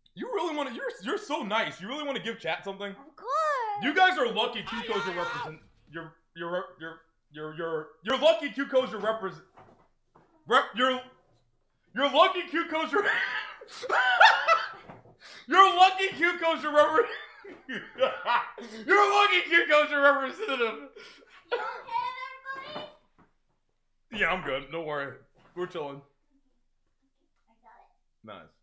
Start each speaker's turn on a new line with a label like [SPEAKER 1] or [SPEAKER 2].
[SPEAKER 1] You really want to? You're so nice. You really want to give chat something?
[SPEAKER 2] Of course.
[SPEAKER 1] You guys are lucky. Quqco's your represent. You're lucky. Quqco's your represent. You're lucky. Quqco's your. You're lucky. Quqco's your representative. You're lucky. Quqco's your representative.
[SPEAKER 2] Okay, everybody?
[SPEAKER 1] Yeah, I'm good. Don't worry. We're chilling.
[SPEAKER 2] I got it.
[SPEAKER 1] Nice.